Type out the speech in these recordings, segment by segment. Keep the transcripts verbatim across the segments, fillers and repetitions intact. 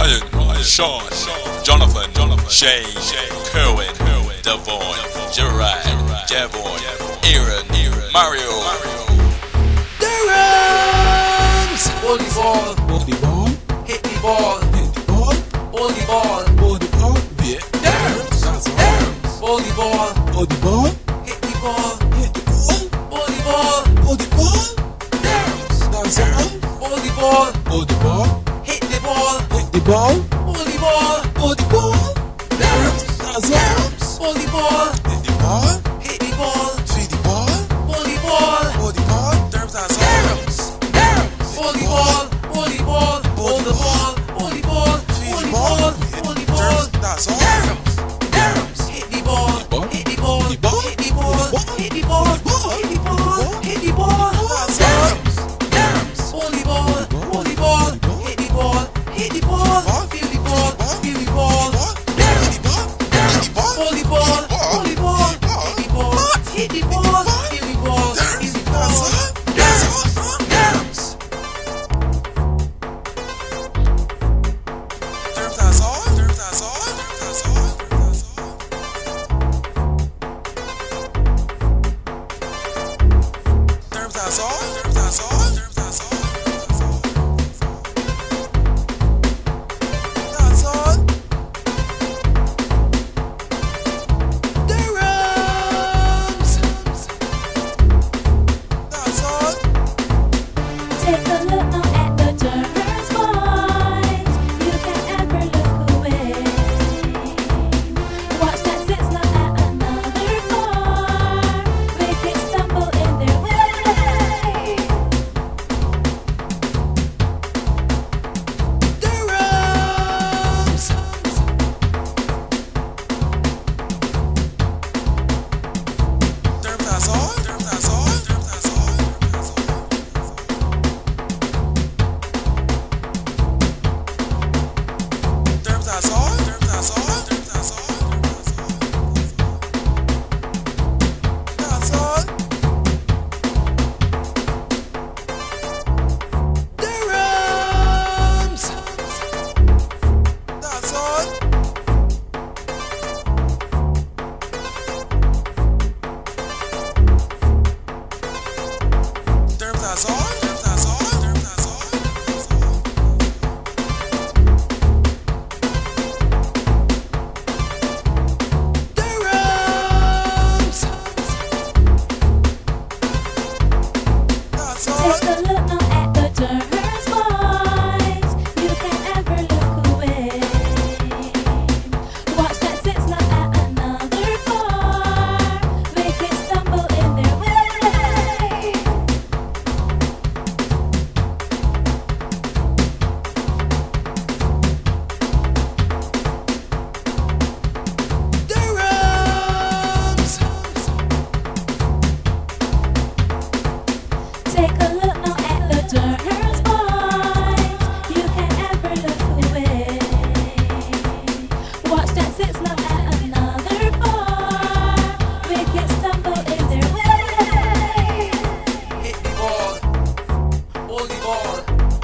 Ryan, Sean, Jonathan, Shane, Kerwin, Devon, Gerard, Javon, Aaron, Mario. Durhams! Hold the ball, Hold the ball, hit the ball, hit the ball, hold the ball, hold the ball, yeah. Durhams, That's all. Durhams, hold the ball, Hold the ball, hit the ball, hit the ball, hold the ball, hold the ball, Durhams, that's all. hold the ball, Hold the ball, hit the ball, hit the ball, hold the ball, hold the ball, Durhams, that's all. Durhams, hold the ball, Hit the ball, hit the ball, feed the ball, hold the ball, hold the ball, Durhams, that's all. Durhams, Durhams, hold the ball, hold the ball, hold the ball, hold the ball, Feed hold the the ball, ball, hit hold the the ball, Durhams, that's all. Durhams, Durhams, hit the ball, ball, hit the ball, hit the ball, hit the ball, hit the ball, hit the ball, hit the ball, hit the ball, that's all. Durhams, hold the ball, hold the ball, hit the ball, hit the ball, feel the ball, feel the ball, Durhams, Durhams, hold the ball, hold the ball, hit the ball, hit the ball, feel the ball, feel the ball, Durhams, Durhams. Durhams, that's all. Durhams, that's all. Durhams, that's all. Durhams, that's all. Durhams, that's all. Durhams, that's all. That's all. Durhams. That's all. Take a look now at the Durhams boys. You can't ever look away. Watch that sits not at another bar. Wicked stumble in their way. Durhams. Durhams, that's all. Durhams, that's all. Durhams, that's all. Durhams, that's all. Durhams, that's all. Durhams, that's all. That's all. Durhams. That's all. Durhams, that's all. Durhams, that's all. Durhams, that's all. Durhams. That's all. Take a look now at the Durhams boys. You can't ever look away. Watch that sits not at another bar. Wicked stumble in their way. Durhams. Take a look now at the Durhams boys. You can't ever look away. Watch that sits not at another bar. Wicked stumble in their way. Hit the ball, hold the ball,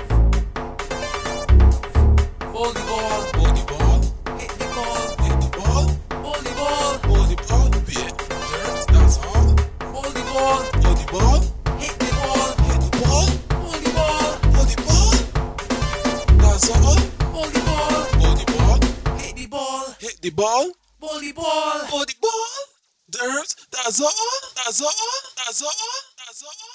hold the ball, Hold the ball. hit the ball, Hit the ball. hold the ball, Hold the ball. Yeah. Durhams, that's all. hold the ball, Hold the ball. hit the ball, Hit the ball. hold the ball, Hold the ball. That's all. hold the ball, Hold the ball. hit the ball, Hit the ball. hold the ball. Hold the ball. Durhams, that's all. That's all. That's all. That's all.